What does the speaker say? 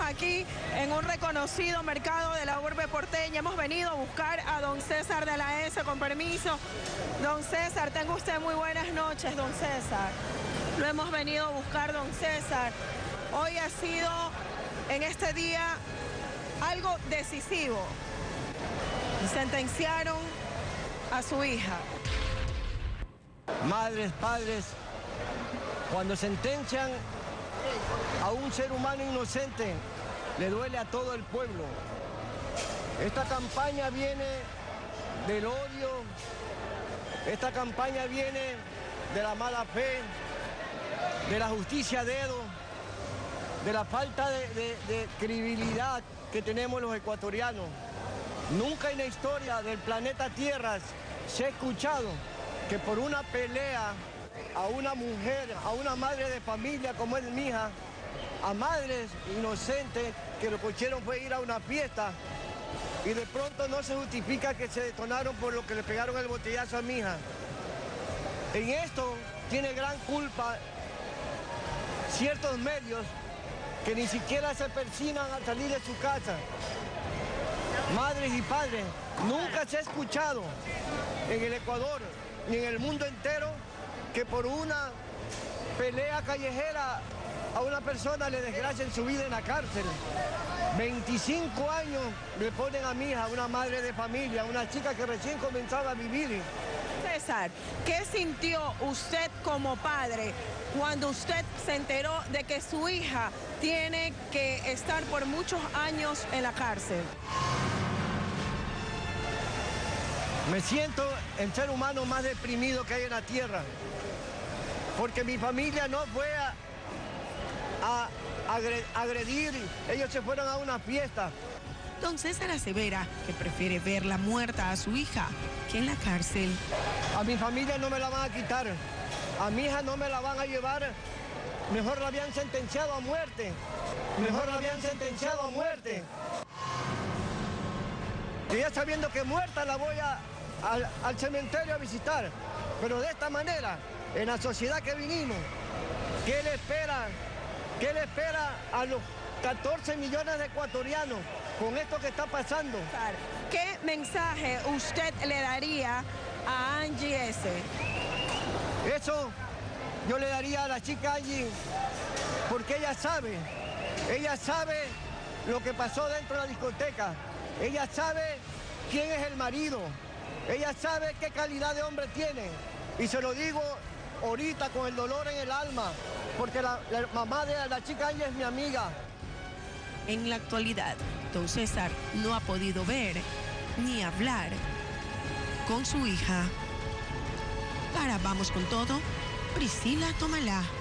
aquí en un reconocido mercado de la urbe porteña. Hemos venido a buscar a don César de la S, con permiso. Don César, tenga usted muy buenas noches, don César. Lo hemos venido a buscar, don César. Hoy ha sido, en este día, algo decisivo. Sentenciaron a su hija. Madres, padres, cuando sentencian a un ser humano inocente, le duele a todo el pueblo. Esta campaña viene del odio, esta campaña viene de la mala fe, de la justicia a dedo, de la falta de credibilidad que tenemos los ecuatorianos. Nunca en la historia del planeta Tierra se ha escuchado que por una pelea a una mujer, a una madre de familia como es mi hija, a madres inocentes que lo que hicieron fue ir a una fiesta y de pronto no se justifica que se detonaron por lo que le pegaron el botellazo a mi hija. En esto tiene gran culpa ciertos medios que ni siquiera se persignan a salir de su casa. Madres y padres, nunca se ha escuchado en el Ecuador ni en el mundo entero que por una pelea callejera a una persona le desgracien su vida en la cárcel. 25 años le ponen a mi hija, una madre de familia, una chica que recién comenzaba a vivir. César, ¿qué sintió usted como padre cuando usted se enteró de que su hija tiene que estar por muchos años en la cárcel? Me siento el ser humano más deprimido que hay en la tierra, porque mi familia no fue a agredir, ellos se fueron a una fiesta. Don César asevera que prefiere verla muerta a su hija que en la cárcel. A mi familia no me la van a quitar, a mi hija no me la van a llevar, mejor la habían sentenciado a muerte, mejor la habían sentenciado a muerte. Y ya sabiendo que muerta la voy al cementerio a visitar, pero de esta manera, en la sociedad que vinimos, ¿qué le espera a los 14 millones de ecuatorianos con esto que está pasando? ¿Qué mensaje usted le daría a Angie S? Eso yo le daría a la chica Angie, porque ella sabe lo que pasó dentro de la discoteca, ella sabe quién es el marido, ella sabe qué calidad de hombre tiene, y se lo digo ahorita con el dolor en el alma, porque la mamá de la chica Angie es mi amiga. En la actualidad, don César no ha podido ver ni hablar con su hija. Para Vamos con Todo, Priscila Tomalá.